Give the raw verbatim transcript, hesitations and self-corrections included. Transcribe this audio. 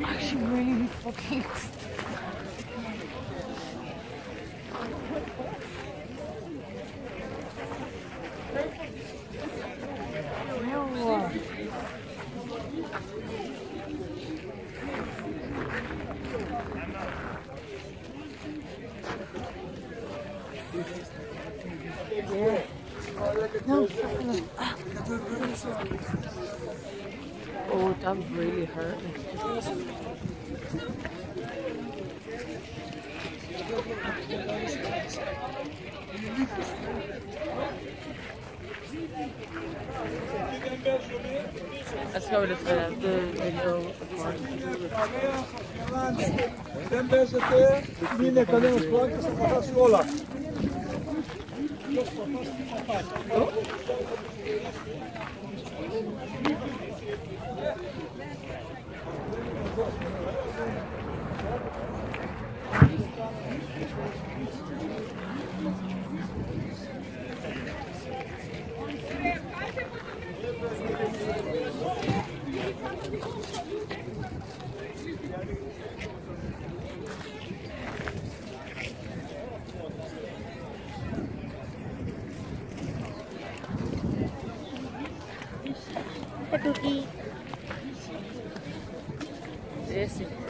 Actually, really fucking. No, ah. Oh, that really hurt me. Let's go with the, the video recording. Δεν παίζετε, μην είναι κανένας πλάκας, θα πατάσει όλα. Esse.